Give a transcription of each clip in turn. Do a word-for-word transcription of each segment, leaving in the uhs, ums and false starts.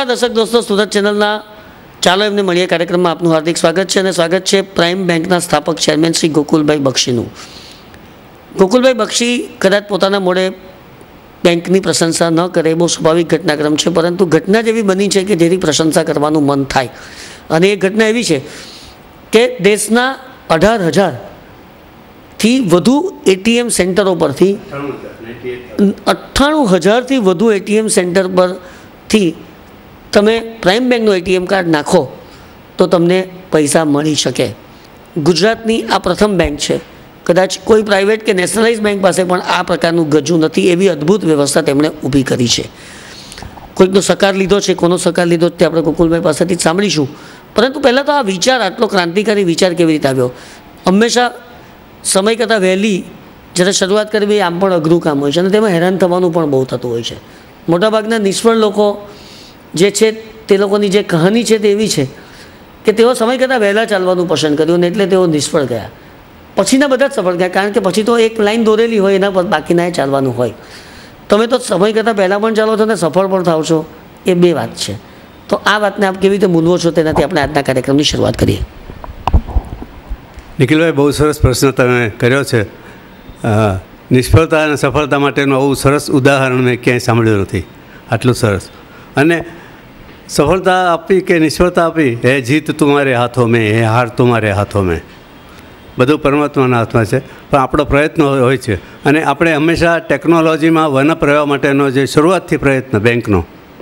દર્શક દોસ્તો, સુરત ચેનલના ચાલો એમને મળીએ કાર્યક્રમમાં આપનું હાર્દિક સ્વાગત છે અને સ્વાગત છે પ્રાઇમ બેંકના સ્થાપક ચેરમેન શ્રી ગોકુલભાઈ બક્ષીનું. ગોકુલભાઈ બક્ષી કદાચ પોતાના મોડે બેંકની પ્રશંસા ન કરે, બહુ સ્વાભાવિક ઘટનાક્રમ છે, પરંતુ ઘટના જેવી બની છે કે જેની પ્રશંસા કરવાનું મન થાય. અને એ ઘટના એવી છે કે દેશના અઢાર હજારથી વધુ એટીએમ સેન્ટરો પરથી અઠ્ઠાણું હજારથી વધુ એટીએમ સેન્ટર પરથી તમે પ્રાઇમ બેંકનું એટીએમ કાર્ડ નાખો તો તમને પૈસા મળી શકે. ગુજરાતની આ પ્રથમ બેંક છે. કદાચ કોઈ પ્રાઇવેટ કે નેશનલાઇઝ બેંક પાસે પણ આ પ્રકારનું ગજું નથી. એવી અદ્ભુત વ્યવસ્થા તેમણે ઊભી કરી છે. કોઈકનો સકાર લીધો છે, કોનો સકાર લીધો તે આપણે ગોકુલભાઈ પાસેથી જ સાંભળીશું. પરંતુ પહેલાં તો આ વિચાર, આટલો ક્રાંતિકારી વિચાર કેવી રીતે આવ્યો? હંમેશા સમય કરતાં વહેલી જ્યારે શરૂઆત કરવી આમ પણ અઘરું કામ હોય છે અને તેમાં હેરાન થવાનું પણ બહુ થતું હોય છે. મોટાભાગના નિષ્ફળ લોકો જે છે તે લોકોની જે કહાની છે તે એવી છે કે તેઓ સમય કરતાં વહેલા ચાલવાનું પસંદ કર્યું ને એટલે તેઓ નિષ્ફળ ગયા. પછીના બધા જ સફળ ગયા, કારણ કે પછી તો એક લાઈન દોરેલી હોય, એના પર બાકીના એ ચાલવાનું હોય. તમે તો સમય કરતાં પહેલાં પણ ચાલો છો ને સફળ પણ થાવ છો, એ બે વાત છે. તો આ વાતને આપ કેવી રીતે મૂલવો છો તેનાથી આપણે આજના કાર્યક્રમની શરૂઆત કરીએ. નિખિલભાઈ, બહુ સરસ પ્રશ્ન તમે કર્યો છે. નિષ્ફળતા અને સફળતા માટેનું આવું સરસ ઉદાહરણ મેં ક્યાંય સાંભળ્યું નથી, આટલું સરસ. અને સફળતા આપી કે નિષ્ફળતા આપી, હે જીત તુમ્હારે હાથો મેં, હે હાર તુમ્હારે હાથો મેં, બધું પરમાત્માના હાથમાં છે. પણ આપણો પ્રયત્ન હોય છે અને આપણે હંમેશા ટેકનોલોજીમાં વનપ રહેવા માટેનો જે શરૂઆતથી પ્રયત્ન બેંકનો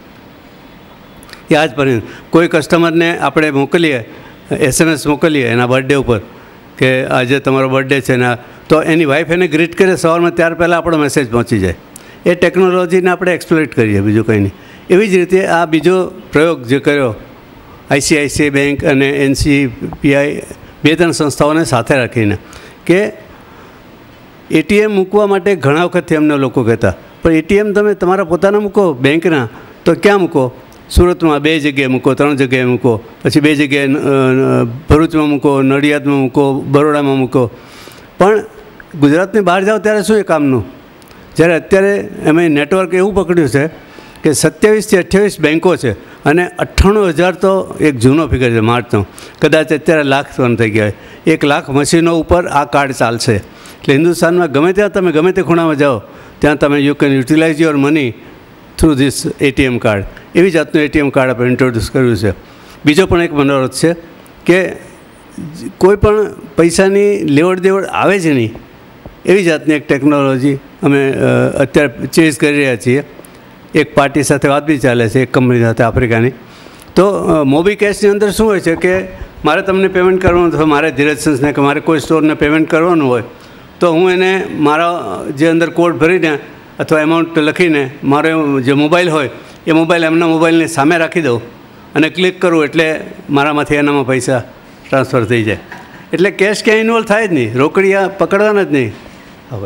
એ આજ પણ કોઈ કસ્ટમરને આપણે મોકલીએ, એસએમએસ મોકલીએ એના બર્થડે ઉપર કે આજે તમારો બર્થડે છે ને, તો એની વાઈફ એને ગ્રીટ કરે સવારમાં, ત્યાર પહેલાં આપણો મેસેજ પહોંચી જાય. એ ટેકનોલોજીને આપણે એક્સપ્લોઇટ કરીએ, બીજું કંઈ નહીં. એવી જ રીતે આ બીજો પ્રયોગ જે કર્યો આઈસીઆઈસીઆઈ બેંક અને એનસીપીઆઈ બે ત્રણ સંસ્થાઓને સાથે રાખીને, કે એટીએમ મૂકવા માટે ઘણા વખતથી અમને લોકો કહેતા, પણ એટીએમ તમે તમારા પોતાના મૂકો બેંકના, તો ક્યાં મૂકો? સુરતમાં બે જગ્યાએ મૂકો, ત્રણ જગ્યાએ મૂકો, પછી બે જગ્યાએ ભરૂચમાં મૂકો, નડિયાદમાં મૂકો, બરોડામાં મૂકો. પણ ગુજરાતની બહાર જાઓ ત્યારે શું એ કામનું? જ્યારે અત્યારે અમે નેટવર્ક એવું પકડ્યું છે કે સત્યાવીસથી અઠ્યાવીસ બેન્કો છે અને અઠ્ઠાણું હજાર તો એક જૂનો ફિગર છે માર્ચનો, કદાચ અત્યારે લાખ પણ થઈ ગયા હોય. એક લાખ મશીનો ઉપર આ કાર્ડ ચાલશે. એટલે હિન્દુસ્તાનમાં ગમે ત્યાં તમે ગમે તે ખૂણામાં જાઓ ત્યાં તમે you can utilize your money through this ATM card. એવી જાતનું એટીએમ કાર્ડ આપણે ઇન્ટ્રોડ્યુસ કર્યું છે. બીજો પણ એક મનોરથ છે કે કોઈ પણ પૈસાની લેવડ દેવડ આવે છે નહીં, એવી જાતની એક ટેકનોલોજી અમે અત્યારે ચેઝ કરી રહ્યા છીએ. એક પાર્ટી સાથે વાત બી ચાલે છે, એક કંપની સાથે આફ્રિકાની. તો મોબી કેશની અંદર શું હોય છે કે મારે તમને પેમેન્ટ કરવાનું હોય, મારે ધીરજ સંસ્થાને કે મારે કોઈ સ્ટોરને પેમેન્ટ કરવાનું હોય, તો હું એને મારા જે અંદર કોડ ભરીને અથવા એમાઉન્ટ લખીને મારો જે મોબાઈલ હોય એ મોબાઈલ એમના મોબાઈલની સામે રાખી દઉં અને ક્લિક કરું એટલે મારામાંથી એનામાં પૈસા ટ્રાન્સફર થઈ જાય. એટલે કેશ ક્યાંય ઇન્વોલ્વ થાય જ નહીં, રોકડિયા પકડવાના જ નહીં. હવે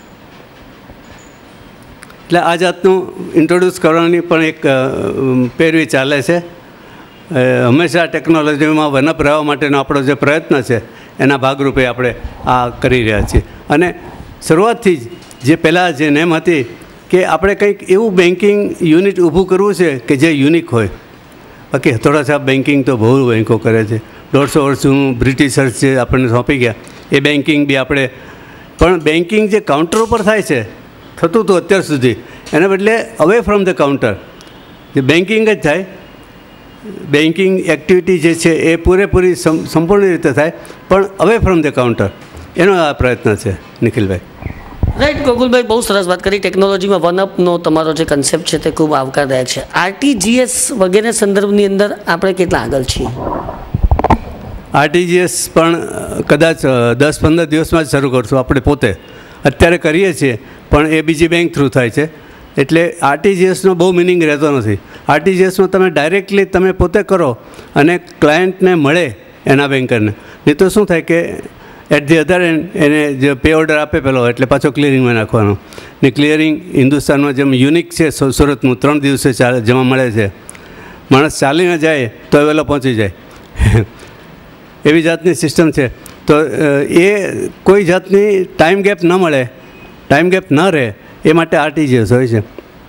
એટલે આ જાતનું ઇન્ટ્રોડ્યુસ કરવાની પણ એક પેરવી ચાલે છે. હંમેશા ટેકનોલોજીમાં વનપ રહેવા માટેનો આપણો જે પ્રયત્ન છે એના ભાગરૂપે આપણે આ કરી રહ્યા છીએ. અને શરૂઆતથી જ જે પહેલાં જે નેમ હતી કે આપણે કંઈક એવું બેન્કિંગ યુનિટ ઊભું કરવું છે કે જે યુનિક હોય. બાકી થોડા છાપ બેન્કિંગ તો બહુ બેન્કો કરે છે, દોઢસો વર્ષ જૂનું બ્રિટિશર્સ જે આપણને સોંપી ગયા એ બેન્કિંગ બી આપણે, પણ બેન્કિંગ જે કાઉન્ટર ઉપર થાય છે થતું હતું અત્યાર સુધી, એના બદલે અવે ફ્રોમ ધ કાઉન્ટર જે બેન્કિંગ જ થાય. બેન્કિંગ એક્ટિવિટી જે છે એ પૂરેપૂરી સંપૂર્ણ રીતે થાય, પણ અવે ફ્રોમ ધ કાઉન્ટર, એનો આ પ્રયત્ન છે. નિખિલભાઈ, રાઈટ. ગોકુલભાઈ, બહુ સરસ વાત કરી. ટેકનોલોજીમાં વનઅપનો તમારો જે કન્સેપ્ટ છે તે ખૂબ આવકારદાયક છે. આરટીજીએસ વગેરે સંદર્ભની અંદર આપણે કેટલા આગળ છીએ? આરટીજીએસ પણ કદાચ દસ પંદર દિવસમાં જ શરૂ કરશું. આપણે પોતે અત્યારે કરીએ છીએ પણ એ બીજી બેંક થ્રુ થાય છે, એટલે આરટીજીએસનો બહુ મિનિંગ રહેતો નથી. આરટીજીએસમાં તમે ડાયરેક્ટલી તમે પોતે કરો અને ક્લાયન્ટને મળે એના બેન્કરને. નહીં તો શું થાય કે એટ ધી અધર એન્ડ એને જે પે ઓર્ડર આપે પેલો એટલે પાછો ક્લિયરિંગમાં નાખવાનો. ને ક્લિયરિંગ હિન્દુસ્તાનમાં જેમ યુનિક છે સુરતનું, ત્રણ દિવસે ચાલે જમા મળે છે. માણસ ચાલીને જાય તો એ વહેલો પહોંચી જાય એવી જાતની સિસ્ટમ છે. તો એ કોઈ જાતની ટાઈમ ગેપ ન મળે, ટાઈમ ગેપ ન રહે એ માટે આરટીજીએસ હોય છે.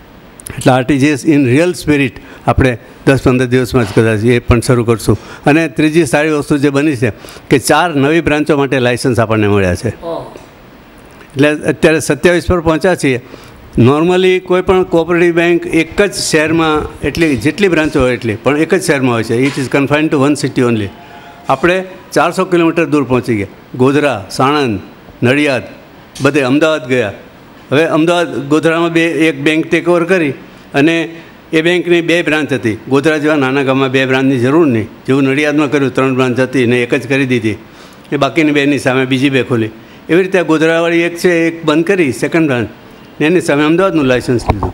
એટલે આરટીજીએસ ઇન રિયલ સ્પિરિટ આપણે દસ પંદર દિવસમાં જ કદાચ એ પણ શરૂ કરશું. અને ત્રીજી સારી વસ્તુ જે બની છે કે ચાર નવી બ્રાન્ચો માટે લાઇસન્સ આપણને મળ્યા છે. એટલે અત્યારે સત્યાવીસ પર પહોંચ્યા છીએ. નોર્મલી કોઈ પણ કોઓપરેટિવ બેંક એક જ શહેરમાં એટલી જેટલી બ્રાન્ચો હોય એટલી પણ એક જ શહેરમાં હોય છે. It is confined to one city only. આપણે ચારસો કિલોમીટર દૂર પહોંચી ગયા. ગોધરા, સાણંદ, નડિયાદ, બધે અમદાવાદ ગયા. હવે અમદાવાદ ગોધરામાં બે એક બેંક ટેક ઓવર કરી અને એ બેંકની બે બ્રાન્ચ હતી. ગોધરા જેવા નાના ગામમાં બે બ્રાન્ચની જરૂર નહીં. જેવું નડિયાદમાં કર્યું ત્રણ બ્રાન્ચ હતી ને એક જ કરી દીધી. એ બાકીની બેની સામે બીજી બે ખોલી. એવી રીતે ગોધરાવાળી એક છે એક બંધ કરી સેકન્ડ બ્રાન્ચ ને એની સામે અમદાવાદનું લાઇસન્સ લીધું.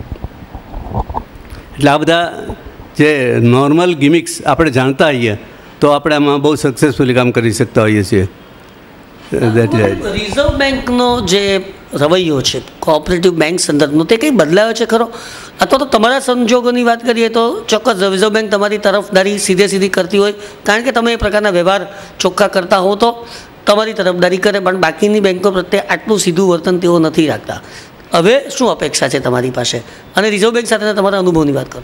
એટલે આ બધા જે નોર્મલ ગિમિક્સ આપણે જાણતા હોઈએ તો આપણે આમાં બહુ સક્સેસફુલી કામ કરી શકતા હોઈએ છીએ. રિઝર્વ બેંકનો જે રવૈયો છે કોઓપરેટિવ બેંક સંદર્ભનો તે કંઈ બદલાયો છે ખરો? અથવા તો તમારા સંજોગોની વાત કરીએ તો ચોક્કસ રિઝર્વ બેંક તમારી તરફદારી સીધે સીધી કરતી હોય કારણ કે તમે એ પ્રકારના વ્યવહાર ચોખ્ખા કરતા હો તો તમારી તરફદારી કરે, પણ બાકીની બેંકો પ્રત્યે આટલું સીધું વર્તન તેઓ નથી રાખતા. હવે શું અપેક્ષા છે તમારી પાસે? અને રિઝર્વ બેંક સાથેના તમારા અનુભવની વાત કરો.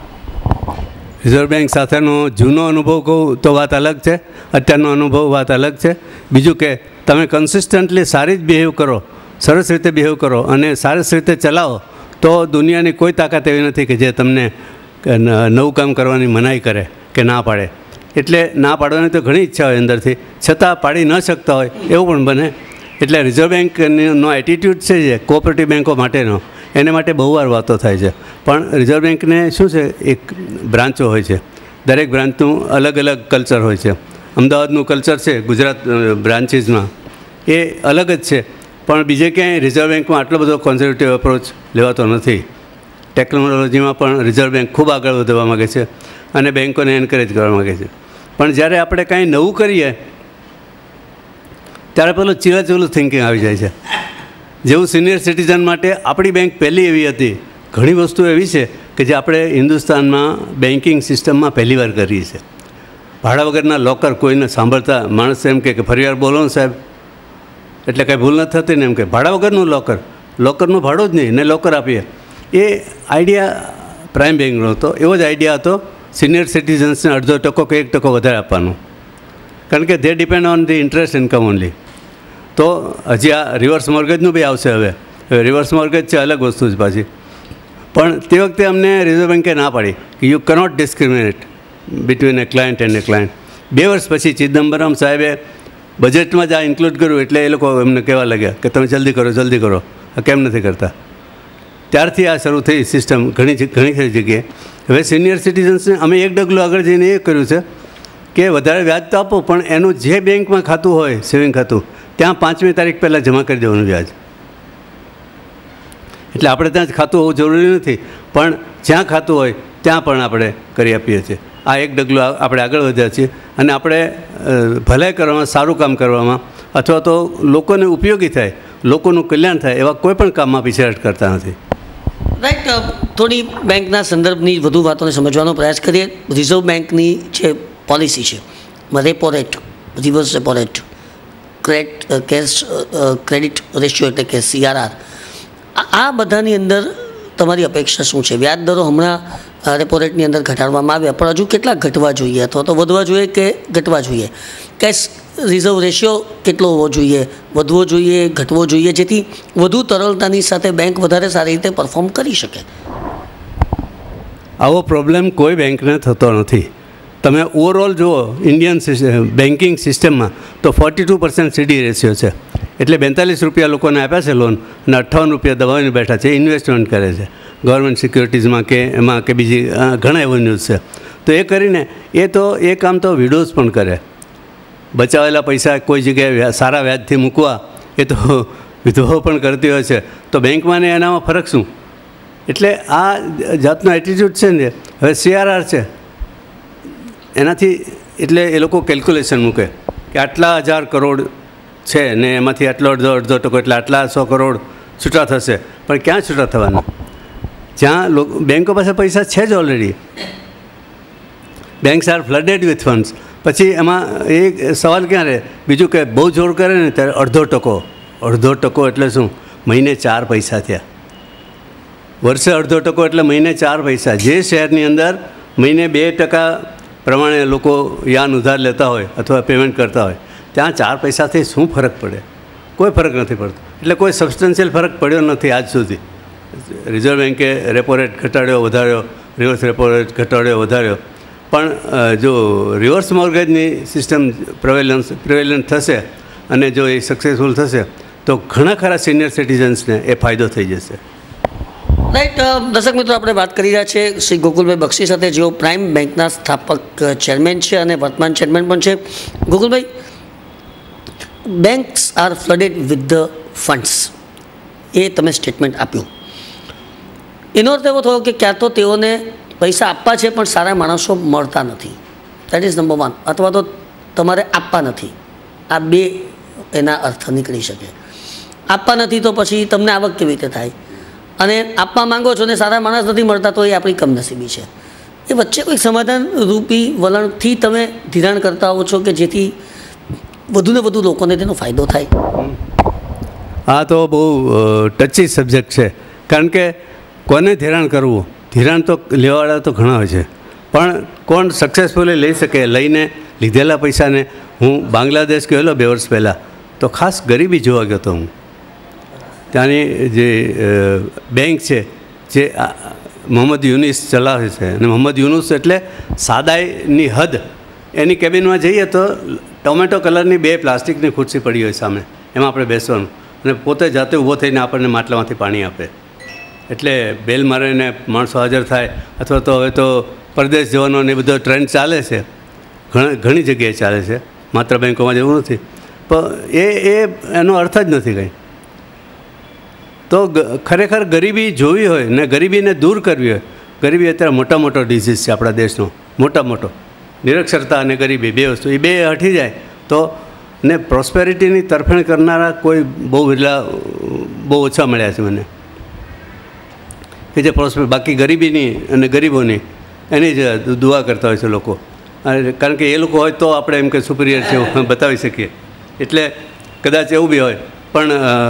રિઝર્વ બેંક સાથેનો જૂનો અનુભવ કહું તો વાત અલગ છે, અત્યારનો અનુભવ વાત અલગ છે. બીજું કે તમે કન્સિસ્ટન્ટલી સારી જ બિહેવ કરો, સરસ રીતે બિહેવ કરો અને સરસ રીતે ચલાવો તો દુનિયાની કોઈ તાકાત એવી નથી કે જે તમને નવું કામ કરવાની મનાઈ કરે કે ના પાડે. એટલે ના પાડવાની તો ઘણી ઈચ્છા હોય અંદરથી, છતાં પાડી ન શકતા હોય એવું પણ બને. એટલે રિઝર્વ બેંકનો એટીટ્યૂડ છે જે કોઓપરેટિવ બેંકો માટેનો એને માટે બહુ વાર વાતો થાય છે. પણ રિઝર્વ બેંકને શું છે એક બ્રાન્ચો હોય છે, દરેક બ્રાન્ચનું અલગ અલગ કલ્ચર હોય છે. અમદાવાદનું કલ્ચર છે ગુજરાત બ્રાન્ચીસમાં એ અલગ જ છે, પણ બીજે ક્યાંય રિઝર્વ બેંકમાં આટલો બધો કોન્ઝર્વેટિવ અપ્રોચ લેવાતો નથી. ટેકનોલોજીમાં પણ રિઝર્વ બેંક ખૂબ આગળ વધવા માગે છે અને બેંકોને એન્કરેજ કરવા માગે છે. પણ જ્યારે આપણે કાંઈ નવું કરીએ ત્યારે પેલું ચીલાચીલું થિંકિંગ આવી જાય છે. જેવું સિનિયર સિટીઝન માટે આપણી બેંક પહેલી એવી હતી. ઘણી વસ્તુ એવી છે કે જે આપણે હિન્દુસ્તાનમાં બેન્કિંગ સિસ્ટમમાં પહેલી વાર કરીએ છીએ. ભાડા વગરના લોકર કોઈને સાંભળતા માણસ એમ કે ફરીવાર બોલો ને સાહેબ, એટલે કાંઈ ભૂલ નથી થતી ને એમ કે ભાડા વગરનું લોકર, લોકરનું ભાડું જ નહીં ને લોકર આપીએ. એ આઈડિયા પ્રાઇમ બેંકનો હતો. એવો જ આઈડિયા હતો સિનિયર સિટીઝન્સને અડધો ટકો કે એક ટકો વધારે આપવાનો, કારણ કે they depend on the interest income only. તો હજી આ રિવર્સ મોર્ગેજનું બી આવશે. હવે હવે રિવર્સ મોર્ગેજ છે અલગ વસ્તુ જ પાછી. પણ તે વખતે અમને રિઝર્વ બેન્કે ના પાડી કે you cannot discriminate between a client and a client. બે વર્ષ પછી ચિદમ્બરમ સાહેબે બજેટમાં જ આ ઇન્ક્લુડ કર્યું એટલે એ લોકો એમને કહેવા લાગ્યા કે તમે જલ્દી કરો જલ્દી કરો, આ કેમ નથી કરતા. ત્યારથી આ શરૂ થઈ સિસ્ટમ ઘણી ઘણી ખરી જગ્યાએ. હવે સિનિયર સિટીઝન્સને અમે એક ડગલું આગળ જઈને એ કર્યું છે કે વધારે વ્યાજ તો આપો, પણ એનું જે બેંકમાં ખાતું હોય સેવિંગ ખાતું ત્યાં પાંચમી તારીખ પહેલાં જમા કરી દેવાનું વ્યાજ. એટલે આપણે ત્યાં જ ખાતું હોવું જરૂરી નથી, પણ જ્યાં ખાતું હોય ત્યાં પણ આપણે કરી આપીએ છીએ. આ એક ડગલું આપણે આગળ વધ્યા છીએ અને આપણે ભલાઈ કરવામાં, સારું કામ કરવામાં અથવા તો લોકોને ઉપયોગી થાય, લોકોનું કલ્યાણ થાય એવા કોઈ પણ કામમાં પીછેહટ કરતા નથી. રાઈટ. થોડી બેંકના સંદર્ભની વધુ વાતોને સમજવાનો પ્રયાસ કરીએ. રિઝર્વ બેંકની જે પોલિસી છે, repo rate, reverse repo rate, credit cash credit ratio એટલે કે સીઆરઆર, આ બધાની અંદર તમારી અપેક્ષા શું છે? વ્યાજ દરો હમણાં રેપો રેટની અંદર ઘટાડવામાં આવ્યા, પણ હજુ કેટલા ઘટવા જોઈએ અથવા તો વધવા જોઈએ કે ઘટવા જોઈએ? કેશ રિઝર્વ રેશિયો કેટલો હોવો જોઈએ, વધવો જોઈએ, ઘટવો જોઈએ, જેથી વધુ તરલતાની સાથે બેંક વધારે સારી રીતે પરફોર્મ કરી શકે? આવો પ્રોબ્લેમ કોઈ બેંકને થતો નથી. તમે ઓવરઓલ જુઓ ઇન્ડિયન બેન્કિંગ સિસ્ટમમાં તો forty two percent CD ratio છે. એટલે બેતાલીસ રૂપિયા લોકોને આપ્યા છે લોન અને અઠ્ઠાવન રૂપિયા દબાવીને બેઠા છે, ઇન્વેસ્ટમેન્ટ કરે છે ગવર્મેન્ટ સિક્યોરિટીઝમાં કે એમાં કે બીજી ઘણા એવન્યુઝ છે. તો એ કરીને એ તો એ કામ તો વિડોઝ પણ કરે. બચાવેલા પૈસા કોઈ જગ્યાએ સારા વ્યાજથી મૂકવા એ તો વિધવાઓ પણ કરતી હોય છે. તો બેંકમાં ને એનામાં ફરક શું? એટલે આ જાતનો એટીટ્યૂડ છે ને. હવે સીઆરઆર છે એનાથી એટલે એ લોકો કેલ્ક્યુલેશન મૂકે કે આટલા હજાર કરોડ છે ને એમાંથી આટલો અડધો અડધો ટકો એટલે આટલા સો કરોડ છૂટા થશે. પણ ક્યાં છૂટા થવાના? જ્યાં લોકો બેંકો પાસે પૈસા છે જ already. Banks are flooded with funds. પછી એમાં એક સવાલ ક્યાં રહે? બીજું કે બહુ જોર કરે ને ત્યારે અડધો ટકો, અડધો ટકો એટલે શું? મહિને ચાર પૈસા થયા. વર્ષે અડધો ટકો એટલે મહિને ચાર પૈસા. જે શહેરની અંદર મહિને બે ટકા પ્રમાણે લોકો યાન ઉધાર લેતા હોય અથવા પેમેન્ટ કરતા હોય, ત્યાં ચાર પૈસાથી શું ફરક પડે? કોઈ ફરક નથી પડતો. એટલે કોઈ સબસ્ટન્શિયલ ફરક પડ્યો નથી આજ સુધી. રિઝર્વ બેન્કે રેપો રેટ ઘટાડ્યો વધાર્યો, રિવર્સ રેપો રેટ ઘટાડ્યો વધાર્યો, પણ જો રિવર્સ મોર્ગેજની સિસ્ટમ પ્રિવેલન્સ પ્રિવેલન્ટ થશે અને જો એ સક્સેસફુલ થશે તો ઘણા ખરા સિનિયર સિટીઝન્સને એ ફાયદો થઈ જશે. રાઈટ. દર્શક મિત્રો, આપણે વાત કરી રહ્યા છીએ શ્રી ગોકુલભાઈ બક્ષી સાથે, જેઓ પ્રાઇમ બેંકના સ્થાપક ચેરમેન છે અને વર્તમાન ચેરમેન પણ છે. Gokulbhai, banks are flooded with the funds, એ તમે સ્ટેટમેન્ટ આપ્યું. એનો અર્થ એવો થયો કે ક્યાં તો તેઓને પૈસા આપવા છે પણ સારા માણસો મળતા નથી. That is number one. અથવા તો તમારે આપવા નથી. આ બે એના અર્થ નીકળી શકે. આપવા નથી તો પછી તમને આવક કેવી રીતે થાય? અને આપવા માંગો છો ને સારા માણસ નથી મળતા તો એ આપણી કમનસીબી છે. એ વચ્ચે કોઈ સમાધાન રૂપી વલણથી તમે ધિરાણ કરતા હો છો કે જેથી વધુને વધુ લોકોને તેનો ફાયદો થાય? આ તો બહુ ટચી સબ્જેક્ટ છે, કારણ કે કોને ધિરાણ કરવું? ધિરાણ તો લેવાવાળા તો ઘણા હોય છે, પણ કોણ સક્સેસફુલી લઈ શકે? લઈને લીધેલા પૈસાને, હું બાંગ્લાદેશ ગયેલો બે વર્ષ પહેલાં, તો ખાસ ગરીબી જોવા ગયો હતો હું. ત્યાંની જે બેંક છે જે મોહમ્મદ યુનુસ ચલાવે છે, અને મોહમ્મદ યુનુસ એટલે સાદાઈની હદ. એની કેબિનમાં જઈએ તો ટોમેટો કલરની બે પ્લાસ્ટિકની ખુરશી પડી હોય સામે, એમાં આપણે બેસવાનું, અને પોતે જાતે ઊભો થઈને આપણને માટલામાંથી પાણી આપે. એટલે બેલ મારીને માણસો હાજર થાય. અથવા તો હવે તો પરદેશ જવાનો ને એ બધો ટ્રેન્ડ ચાલે છે, ઘણા ઘણી જગ્યાએ ચાલે છે, માત્ર બેંકોમાં જેવું નથી. પણ એ એ એનો અર્થ જ નથી કંઈ. તો ખરેખર ગરીબી જોવી હોય ને ગરીબીને દૂર કરવી હોય, ગરીબી અત્યારે મોટા મોટો ડિઝીઝ છે આપણા દેશનો, મોટા મોટો. નિરક્ષરતા અને ગરીબી બે વસ્તુ, એ બે હટી જાય તો, ને પ્રોસ્પેરિટીની તરફેણ કરનારા કોઈ બહુ વિરલા, બહુ ઓછા મળ્યા છે મને કે જે પ્રોસ્પેર, બાકી ગરીબીની અને ગરીબોની એની જ દુઆ કરતા હોય છે લોકો. કારણ કે એ લોકો હોય તો આપણે એમ કે સુપિરિયર છે એવું બતાવી શકીએ. એટલે કદાચ એવું બી હોય, પણ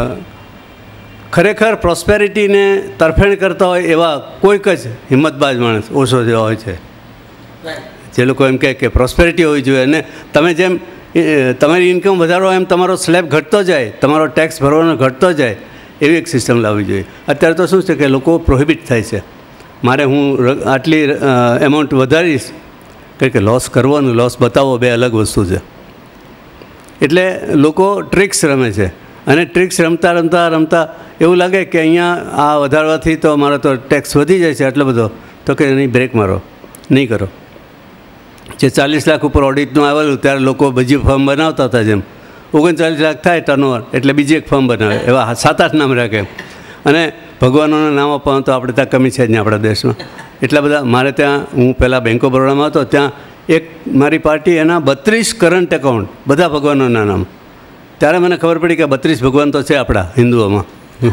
ખરેખર પ્રોસ્પેરિટીને તરફેણ કરતા હોય એવા કોઈક જ હિંમતબાજ માણસ ઓછો જેવા હોય છે, જે લોકો એમ કહે કે પ્રોસ્પેરિટી હોવી જોઈએ. અને તમે જેમ તમારી ઇન્કમ વધારો એમ તમારો સ્લેબ ઘટતો જાય, તમારો ટેક્સ ભરવાનો ઘટતો જાય, એવી એક સિસ્ટમ લાવવી જોઈએ. અત્યારે તો શું છે કે લોકો પ્રોહિબિટ થાય છે, મારે હું આટલી એમાઉન્ટ વધારીશ, કારણ કે લોસ કરવો અને લોસ બતાવવો બે અલગ વસ્તુ છે. એટલે લોકો ટ્રિક્સ રમે છે, અને ટ્રિક્સ રમતા રમતા રમતા એવું લાગે કે અહીંયા આ વધારવાથી તો મારો તો ટેક્સ વધી જાય છે આટલો બધો, તો કે નહીં, બ્રેક મારો, નહીં કરો. જે ચાલીસ લાખ ઉપર ઓડિટનું આવેલું ત્યારે લોકો બીજી ફર્મ બનાવતા હતા, જેમ ઓગણચાલીસ લાખ થાય ટર્નઓવર એટલે બીજી એક ફર્મ બનાવે, એવા સાત આઠ નામ રાખે. અને ભગવાનોના નામ આપવાનું તો આપણે ત્યાં કમી છે જ નહીં આપણા દેશમાં. એટલા બધા. મારે ત્યાં, હું પહેલાં બેંક ઓફ બરોડામાં હતો, ત્યાં એક મારી પાર્ટી, એના બત્રીસ કરંટ એકાઉન્ટ, બધા ભગવાનોના નામ. ત્યારે મને ખબર પડી કે બત્રીસ ભગવાન તો છે આપણા હિન્દુઓમાં.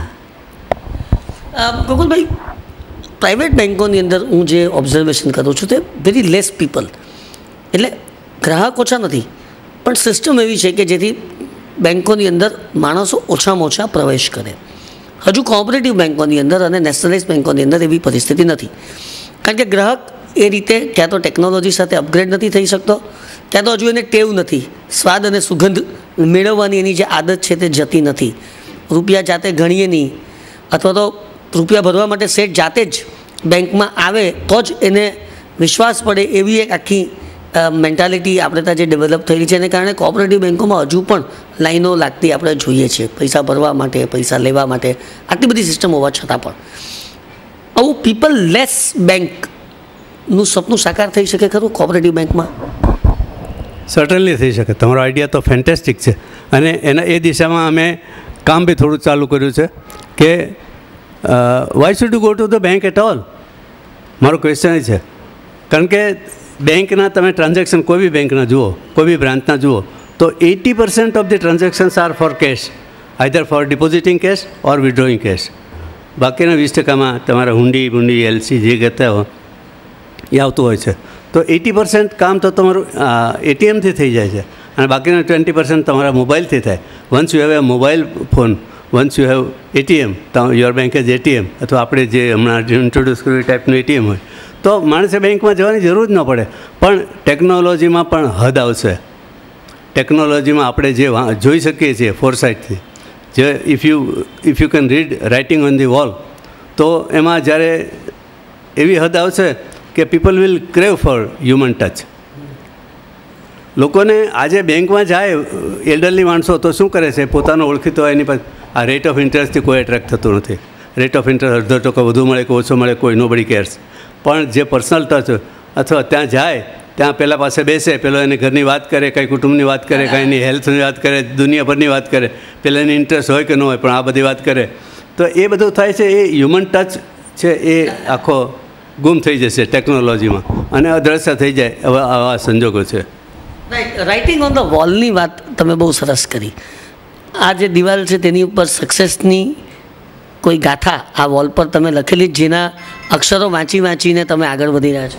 ગોકુલભાઈ, પ્રાઇવેટ બેન્કોની અંદર હું જે ઓબ્ઝર્વેશન કરું છું તે વેરી લેસ પીપલ, એટલે ગ્રાહક ઓછા નથી, પણ સિસ્ટમ એવી છે કે જેથી બેન્કોની અંદર માણસો ઓછામાં ઓછા પ્રવેશ કરે. હજુ કોઓપરેટિવ બેન્કોની અંદર અને નેશનલાઇઝ બેન્કોની અંદર એવી પરિસ્થિતિ નથી, કારણ કે ગ્રાહક એ રીતે ક્યાં તો ટેકનોલોજી સાથે અપગ્રેડ નથી થઈ શકતો, ક્યાં તો હજુ એને ટેવ નથી, સ્વાદ અને સુગંધ મેળવવાની એની જે આદત છે તે જતી નથી. રૂપિયા જાતે ગણીએ નહીં, અથવા તો રૂપિયા ભરવા માટે સેટ જાતે જ બેંકમાં આવે તો જ એને વિશ્વાસ પડે, એવી એક આખી મેન્ટાલિટી આપણે ત્યાં જે ડેવલપ થયેલી છે. એને કારણે કોઓપરેટિવ બેન્કોમાં હજુ પણ લાઈનો લાગતી આપણે જોઈએ છીએ, પૈસા ભરવા માટે, પૈસા લેવા માટે, આટલી બધી સિસ્ટમ હોવા છતાં પણ. આવું પીપલ લેસ બેંકનું સપનું સાકાર થઈ શકે ખરું કોઓપરેટિવ બેંકમાં? સર્ટનલી થઈ શકે. તમારો આઈડિયા તો ફેન્ટેસ્ટિક છે, અને એના એ દિશામાં અમે કામ બી થોડું ચાલુ કર્યું છે કે why should you go to the bank at all? મારો ક્વેશ્ચન એ છે. કારણ કે બેંકના તમે ટ્રાન્ઝેક્શન કોઈ બી બેંકના જુઓ, કોઈ બી બ્રાન્ચના જુઓ, તો eighty percent of the transactions are for cash, either for depositing cash or withdrawing cash. બાકીના વીસ ટકામાં તમારા હુંડી બુંડી એલસી જે કહેતા હોય એ આવતું હોય છે. તો એટી પર્સન્ટ કામ તો તમારું એટીએમથી થઈ જાય છે, અને બાકીના ટ્વેન્ટી પર્સન્ટ તમારા મોબાઈલથી થાય. Once you have a mobile phone, once you have ATM, તો યોર બેંક એઝ એટીએમ, અથવા આપણે જે હમણાં ઇન્ટ્રોડ્યુસ કર્યું એ ટાઈપનું એટીએમ હોય, તો માણસે બેંકમાં જવાની જરૂર જ ન પડે. પણ ટેકનોલોજીમાં પણ હદ આવશે. ટેકનોલોજીમાં આપણે જે જોઈ શકીએ છીએ ફોરસાઇટથી, જે if you if you can read writing on the wall, તો એમાં જ્યારે એવી હદ આવશે કે people will crave for human touch. લોકોને આજે બેંકમાં જાય એલ્ડરલી માણસો તો શું કરે છે, પોતાનો ઓળખીતો હોય એની પાસે આ રેટ ઓફ ઇન્ટરેસ્ટથી કોઈ એટ્રેક્ટ થતું નથી. રેટ ઓફ ઇન્ટરેસ્ટ અડધો ટકો વધુ મળે કે ઓછો મળે કોઈ નોબડી કેર્સ. પણ જે પર્સનલ ટચ અથવા ત્યાં જાય ત્યાં પહેલાં પાસે બેસે, પેલો એની ઘરની વાત કરે, કાંઈ કુટુંબની વાત કરે, કાંઈ એની હેલ્થની વાત કરે, દુનિયાભરની વાત કરે, પહેલાં એની ઇન્ટરેસ્ટ હોય કે ન હોય પણ આ બધી વાત કરે, તો એ બધું થાય છે. એ હ્યુમન ટચ છે એ આખો ગુમ થઈ જશે ટેકનોલોજીમાં અને અદ્રશ્ય થઈ જાય. હવે આવા સંજોગો છે. રાઇટિંગ ઓન ધ વોલની વાત તમે બહુ સરસ કરી. આ જે દિવાલ છે તેની ઉપર સક્સેસની કોઈ ગાથા આ વોલ પર તમે લખેલી, જેના અક્ષરો વાંચી વાંચીને તમે આગળ વધી રહ્યા છો.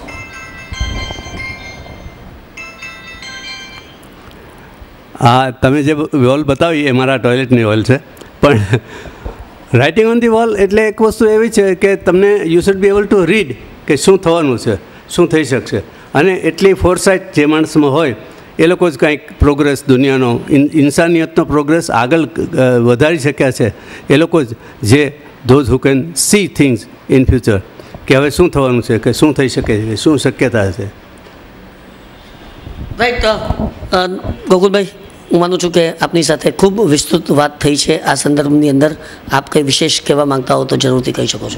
હા, તમે જે વોલ બતાવી એ મારા ટોયલેટની વોલ છે. પણ રાઇટિંગ ઓન ધી વોલ એટલે એક વસ્તુ એવી છે કે તમને you should be able to read કે શું થવાનું છે, શું થઈ શકશે. અને એટલી ફોરસાઇટ જે માણસમાં હોય એ લોકો જ કાંઈક પ્રોગ્રેસ દુનિયાનો, ઇન્સાનિયતનો પ્રોગ્રેસ આગળ વધારી શક્યા છે એ લોકો જ, જે those who can see things in future, કે હવે શું થવાનું છે, કે શું થઈ શકે છે, શું શક્યતા છે. રાઈટ. ગોકુલભાઈ, હું માનું છું કે આપની સાથે ખૂબ વિસ્તૃત વાત થઈ છે. આ સંદર્ભની અંદર આપ કંઈ વિશેષ કહેવા માંગતા હો તો જરૂરથી કહી શકો છો.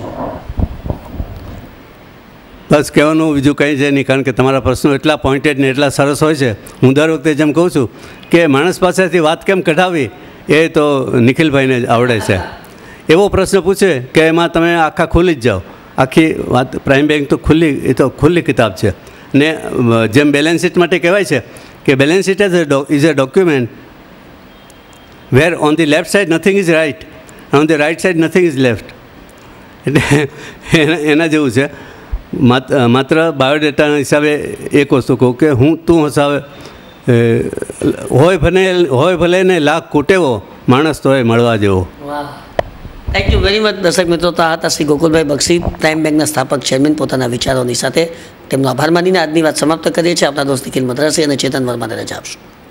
બસ કહેવાનું બીજું કંઈ છે નહીં, કારણ કે તમારા પ્રશ્નો એટલા પોઈન્ટેડ ને એટલા સરસ હોય છે. હું દર વખતે જેમ કહું છું કે માણસ પાસેથી વાત કેમ કઢાવી એ તો નિખિલભાઈને જ આવડે છે. એવો પ્રશ્ન પૂછે કે એમાં તમે આખા ખુલ્લી જ જાઓ. આખી વાત પ્રાઇમ બેંક તો ખુલ્લી, એ તો ખુલ્લી કિતાબ છે. ને જેમ બેલેન્સ શીટ માટે કહેવાય છે કે balance sheet is a document where on the left side nothing is right, on the right side nothing is left. એટલે એના જેવું છે. માત્ર બાયોડેટાના હિસાબે એક વસ્તુ કહું કે હું તું હસાવે હોય ભલે હોય ભલે ને લાખ કુટેવો, માણસ તો એ મળવા જેવો. Thank you very much. દર્શક મિત્રો, તો આ હતા શ્રી ગોકુલભાઈ બક્ષી, પ્રાઇમ બેંકના સ્થાપક ચેરમેન. પોતાના વિચારોની સાથે તેમનો આભાર માનીને આજની વાત સમાપ્ત કરીએ છીએ. આપણા દોસ્ત નિખિલ મદ્રાસી અને ચેતન વર્માને રજા આપશું.